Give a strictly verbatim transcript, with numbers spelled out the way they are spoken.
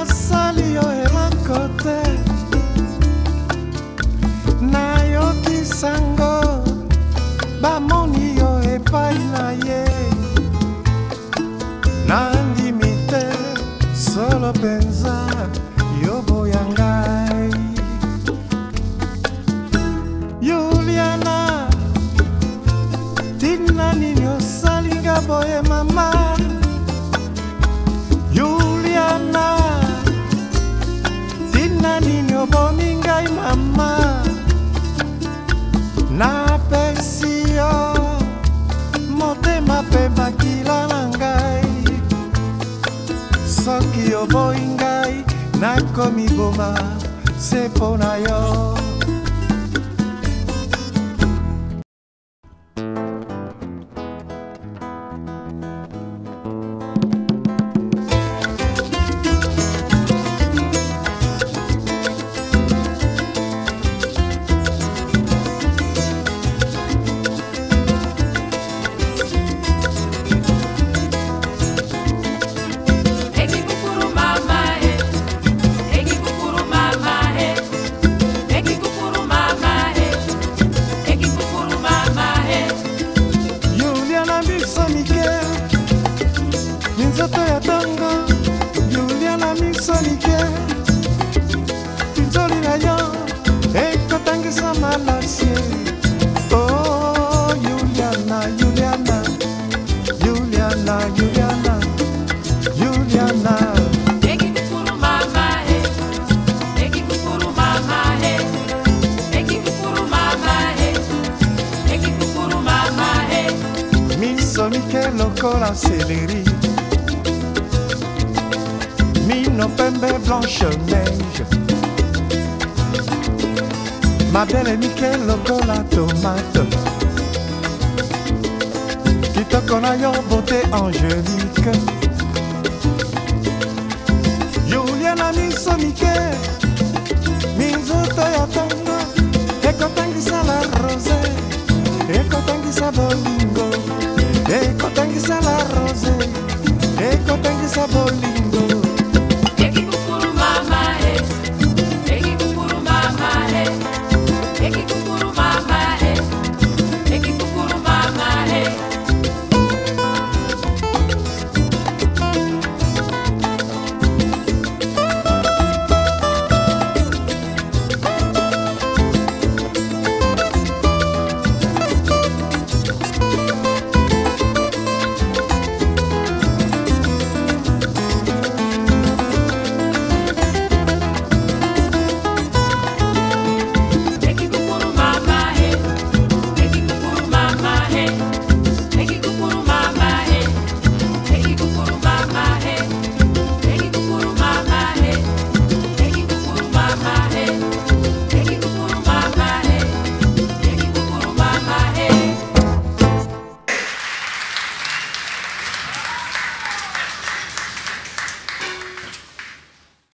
nasali yo elankote na yo kisango bamoni yo epai na ye nandimite solo penza yo boyangai Juliana tina nini osalinga boye mama Juliana tina nini obomingai mama na pesi yo motema pe bakila na ngai soki oboyi ngai nakomi boma se mpo na yo lokola céleri mino pembe blanche neige ma belle Mickey lokola tomate kitoko na yo beauté angélique Juliana miso Mickey minzoto ya tongo ekotangisa la rosé ekotangisa bolingo ekotangisa la rosé ekotangisa bolingo